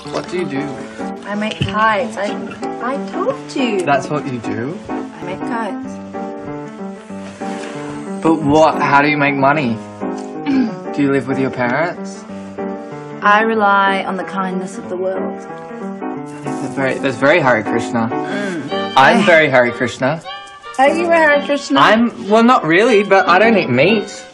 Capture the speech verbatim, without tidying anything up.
What do you do? I make kites. I, I told you. That's what you do? I make kites. But what? How do you make money? Do you live with your parents? I rely on the kindness of the world. That's very, that's very Hare Krishna. Mm. I'm very Hare Krishna. Are you a Hare Krishna? I'm, well, not really, but I don't eat meat.